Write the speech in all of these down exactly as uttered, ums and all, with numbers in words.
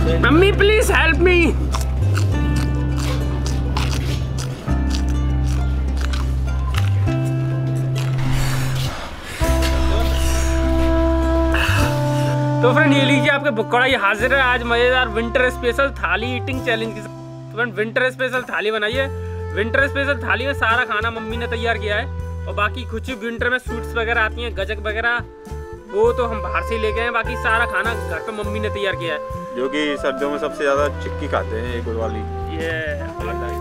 Mummy please help मी। तो friend ये लीजिए आपके पकौड़ा ये हाजिर है आज मजेदार विंटर स्पेशल थाली ईटिंग चैलेंज के साथ। फ्रेंड विंटर स्पेशल थाली बनाइए। विंटर स्पेशल थाली में सारा खाना मम्मी ने तैयार किया है और बाकी कुछ विंटर में स्वीट्स वगैरह आती हैं, गजक वगैरह, वो तो हम बाहर से लेके आए। बाकी सारा खाना घर पे मम्मी ने तैयार किया है, जो कि सर्दियों में सबसे ज्यादा चिक्की खाते हैं, एक गुड़ वाली। ये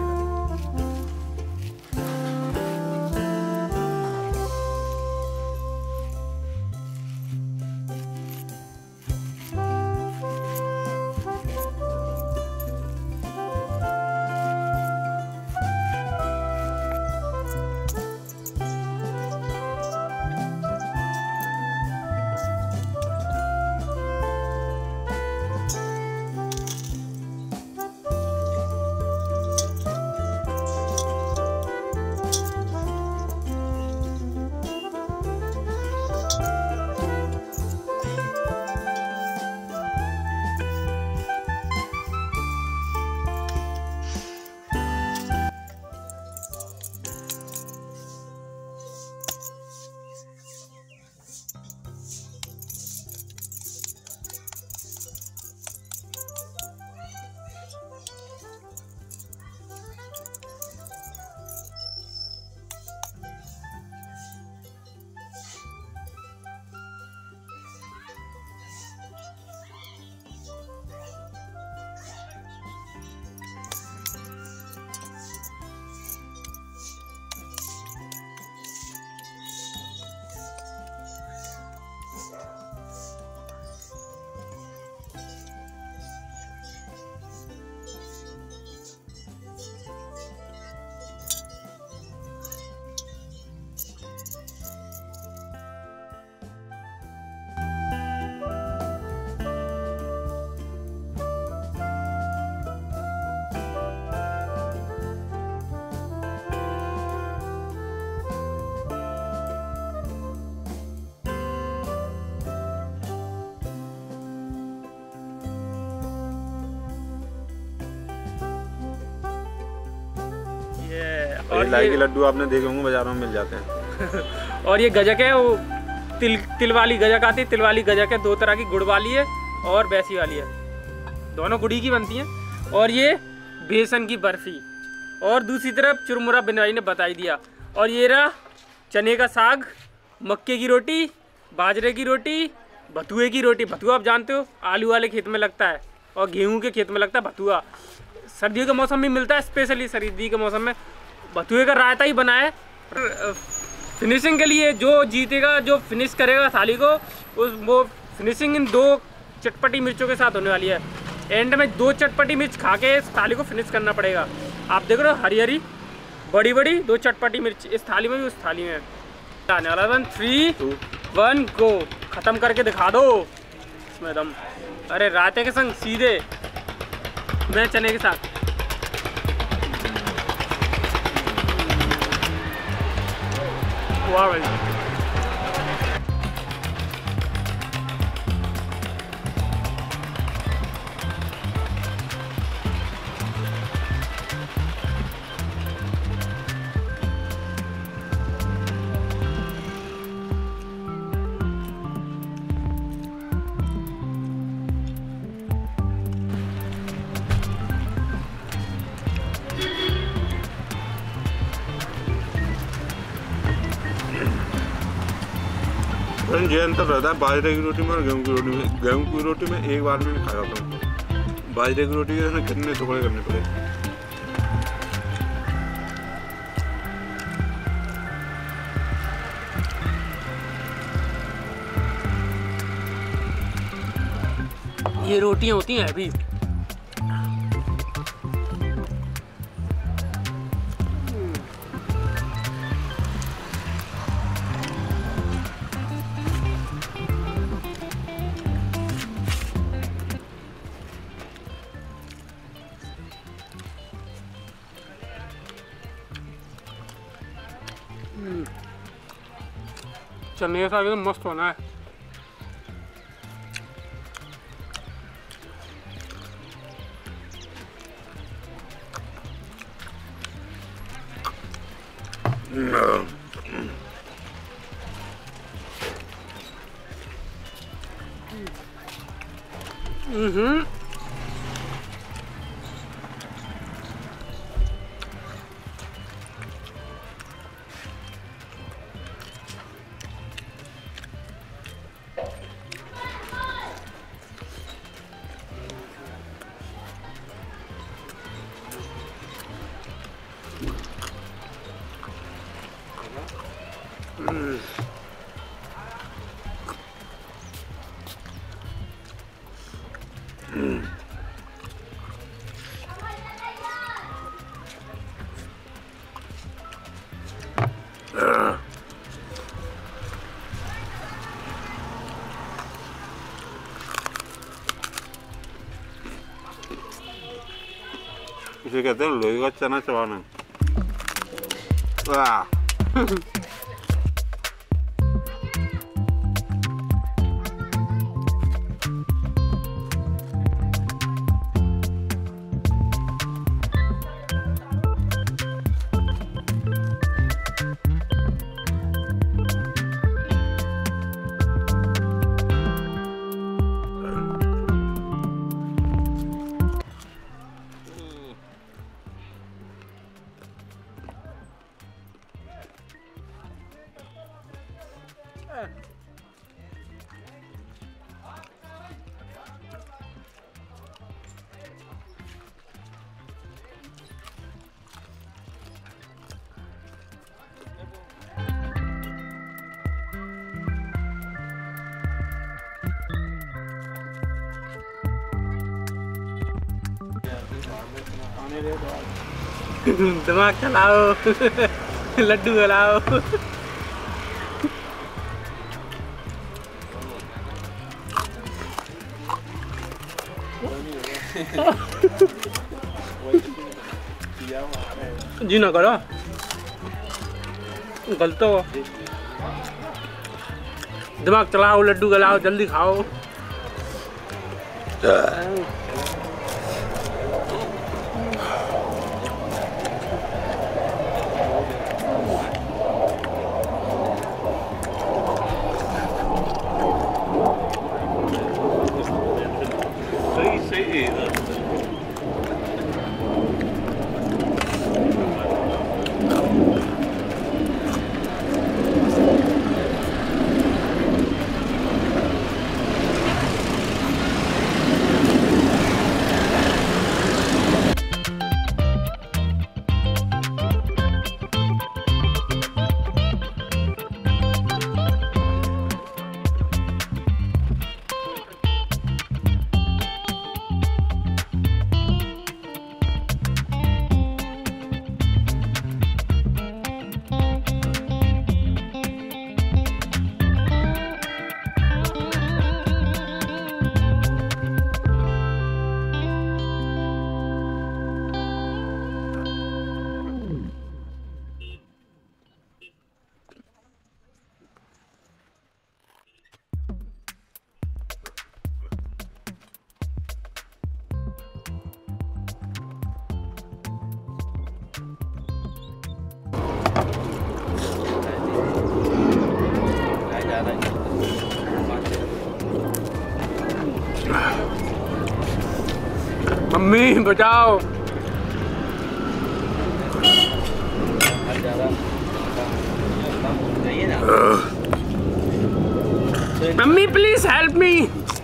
और लाई के लड्डू आपने देखे होंगे बाजारों में मिल जाते हैं। और ये गजक है, वो तिल तिल वाली गजक आती है। तिल वाली गजक है, दो तरह की, गुड़ वाली है और वैसी वाली है, दोनों गुड़ी की बनती हैं। और ये बेसन की बर्फी, और दूसरी तरफ चुरमुरा बिनाई ने बताई दिया। और ये रहा चने का साग, मक्के की रोटी, बाजरे की रोटी, भतुए की रोटी। भतुआ आप जानते हो, आलू वाले खेत में लगता है और गेहूं के खेत में लगता है भतुआ। सर्दियों के मौसम में मिलता है, स्पेशली सर्दी के मौसम में भतुए का रायता ही बना है। फिनिशिंग के लिए जो जीतेगा, जो फिनिश करेगा थाली को, उस वो फिनिशिंग इन दो चटपटी मिर्चों के साथ होने वाली है। एंड में दो चटपटी मिर्च खा के इस थाली को फिनिश करना पड़ेगा। आप देख रहे हो हरी हरी बड़ी बड़ी दो चटपटी मिर्च इस थाली में भी उस थाली में आने वाला। वन थ्री वन गो, खत्म करके दिखा दो इसमें दम। अरे रायते के संग सीधे मैं चने के साथ। वाह भाई, ये अंतर रहता है बाजरे की रोटी में और गेहूं की रोटी में। गेहूं की रोटी में एक बार में खा जाता हूँ, बाजरे की रोटी के कितने टुकड़े करने पड़े। ये रोटियां होती हैं अभी। चने के साथ एकदम मस्त होना है। हम्म इसे कहते हैं लोहे का चना चबाना। वाह दिमाग चलाओ लड्डू खिलाओ। जी ना करो गलत हो। दिमाग चलाओ लड्डू खिलाओ जल्दी खाओ। मम्मी बचाओ। Mummy please help me.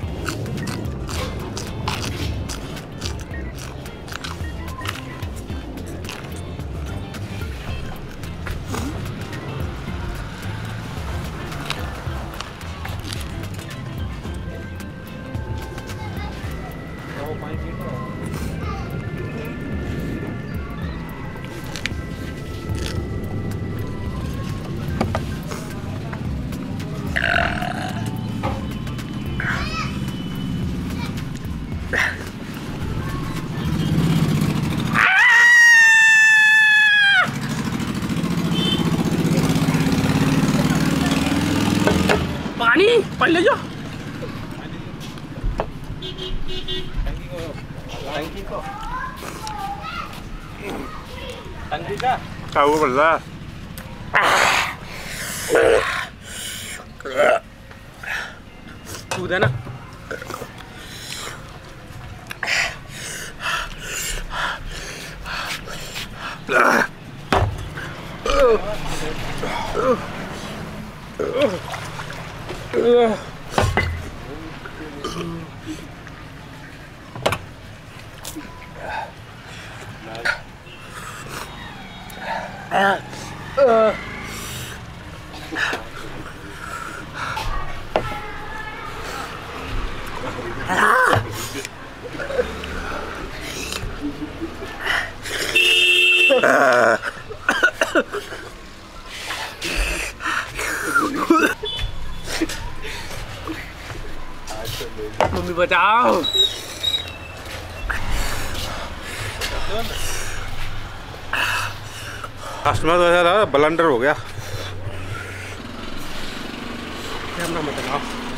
पानी पानी ले जाओ। टंकी को टंकी का क्या वो बल्ला दूध है ना। मम्मी बचाओ। कस्टमर तो ऐसा लगा ब्लंडर हो गया। कैमरा मत लगाओ।